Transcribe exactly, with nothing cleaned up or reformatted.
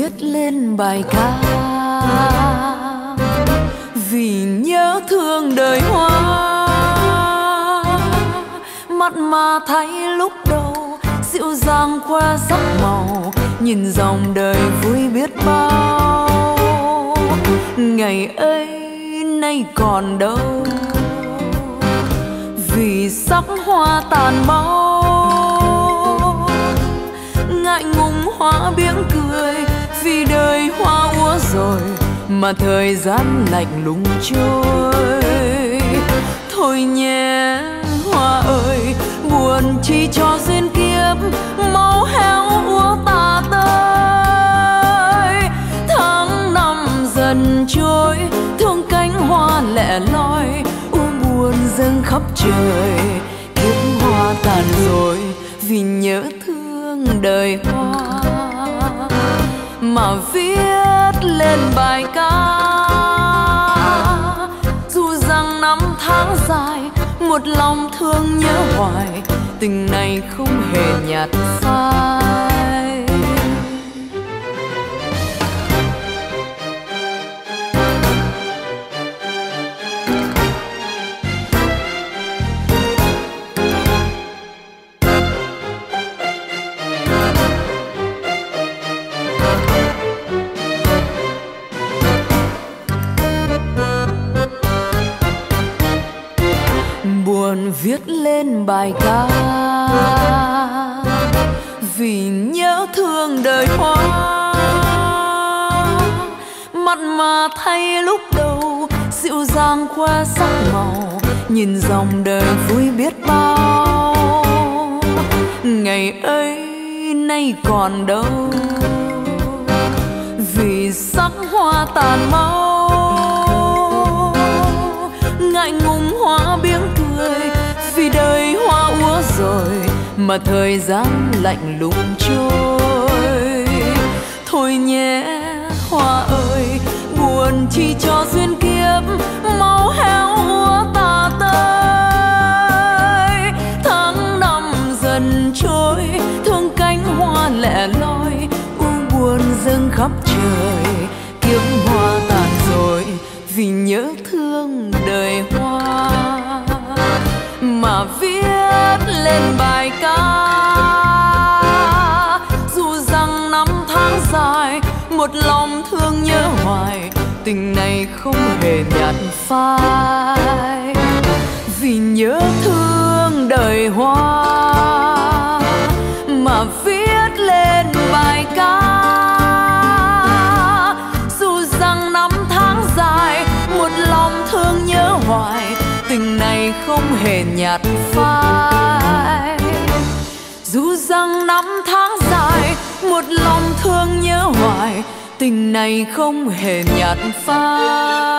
viết lên bài ca vì nhớ thương đời hoa. Mắt mà thấy lúc đầu dịu dàng qua sắc màu, nhìn dòng đời vui biết bao. Ngày ấy nay còn đâu, vì sắc hoa tàn mau. Ngại ngùng hoa biếng cười vì đời hoa úa rồi, mà thời gian lạnh lùng trôi. Thôi nhé hoa ơi, buồn chi cho duyên kiếp máu héo úa tà tơi. Tháng năm dần trôi, thương cánh hoa lẻ loi, u buồn dâng khắp trời. Kiếp hoa tàn rồi vì nhớ thương đời hoa, mà viết lên bài ca. Dù rằng năm tháng dài, một lòng thương nhớ hoài, tình này không hề nhạt phai. Buồn viết lên bài ca vì nhớ thương đời hoa. Mặt mà thay lúc đầu dịu dàng qua sắc màu, nhìn dòng đời vui biết bao. Ngày ấy nay còn đâu, vì sắc hoa tàn mau. Ngại ngùng hoa biếng cười vì đời hoa úa rồi, mà thời gian lạnh lùng trôi. Thôi nhé hoa ơi, buồn chi cho duyên kiếp máu héo úa tà tơi. Tháng năm dần trôi, thương cánh hoa lẻ loi, u buồn dâng khắp trời. Kiếp hoa tàn rồi vì nhớ thương đời hoa, mà viết lên bài ca. Dù rằng năm tháng dài, một lòng thương nhớ hoài, tình này không hề nhạt phai. Vì nhớ thương đời hoa, mà viết lên bài ca. Dù rằng năm tháng dài, một lòng thương nhớ hoài, tình này không hề nhạt phai. Dù rằng năm tháng dài, một lòng thương nhớ hoài, tình này không hề nhạt phai.